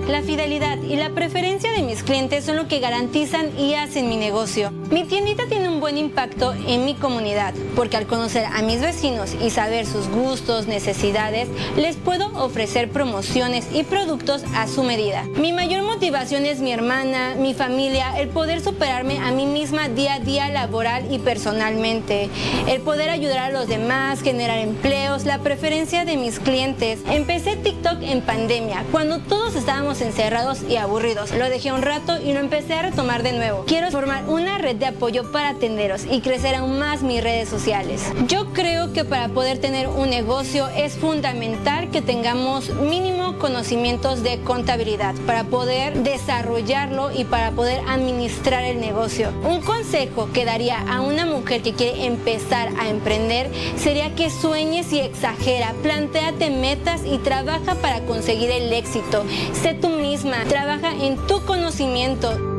La fidelidad y la preferencia de mis clientes son lo que garantizan y hacen mi negocio. Mi tiendita tiene un buen impacto en mi comunidad, porque al conocer a mis vecinos y saber sus gustos, necesidades, les puedo ofrecer promociones y productos a su medida. Mi mayor motivación es mi hermana, mi familia, el poder superarme a mí misma día a día laboral y personalmente, el poder ayudar a los demás, generar empleos, la preferencia de mis clientes. Empecé TikTok en pandemia, cuando todos estábamos encerrados y aburridos. Lo dejé un rato y lo empecé a retomar de nuevo. Quiero formar una red de apoyo para tenderos y crecer aún más mis redes sociales. Yo creo que para poder tener un negocio es fundamental que tengamos mínimo conocimientos de contabilidad para poder desarrollarlo y para poder administrar el negocio. Un consejo que daría a una mujer que quiere empezar a emprender sería que sueñes y exagera, plantéate metas y trabaja para conseguir el éxito. Sé tú misma, trabaja en tu conocimiento.